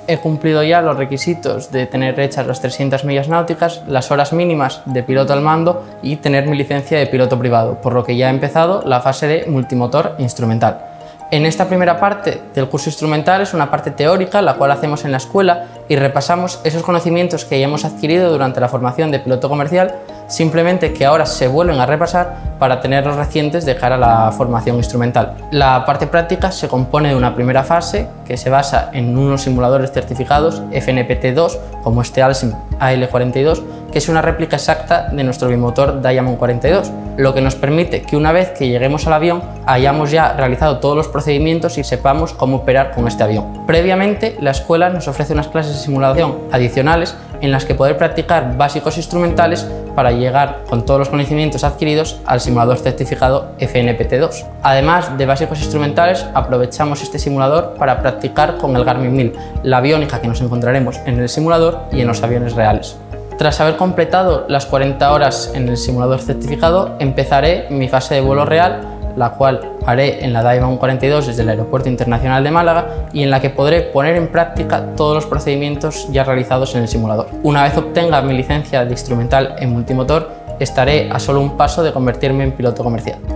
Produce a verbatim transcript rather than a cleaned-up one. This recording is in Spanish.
He cumplido ya los requisitos de tener hechas las trescientas millas náuticas, las horas mínimas de piloto al mando y tener mi licencia de piloto privado, por lo que ya he empezado la fase de multimotor instrumental. En esta primera parte del curso instrumental es una parte teórica, la cual hacemos en la escuela y repasamos esos conocimientos que ya hemos adquirido durante la formación de piloto comercial, simplemente que ahora se vuelven a repasar para tenerlos recientes de cara a la formación instrumental. La parte práctica se compone de una primera fase que se basa en unos simuladores certificados F N P T dos, como este Alsim A L cuarenta y dos, que es una réplica exacta de nuestro bimotor Diamond cuarenta y dos, lo que nos permite que una vez que lleguemos al avión hayamos ya realizado todos los procedimientos y sepamos cómo operar con este avión. Previamente, la escuela nos ofrece unas clases de simulación adicionales en las que poder practicar básicos instrumentales para llegar con todos los conocimientos adquiridos al simulador certificado F N P T dos. Además de básicos instrumentales, aprovechamos este simulador para practicar con el Garmin mil, la aviónica que nos encontraremos en el simulador y en los aviones reales. Tras haber completado las cuarenta horas en el simulador certificado, empezaré mi fase de vuelo real, la cual haré en la Diamond cuarenta y dos desde el Aeropuerto Internacional de Málaga y en la que podré poner en práctica todos los procedimientos ya realizados en el simulador. Una vez obtenga mi licencia de instrumental en multimotor, estaré a solo un paso de convertirme en piloto comercial.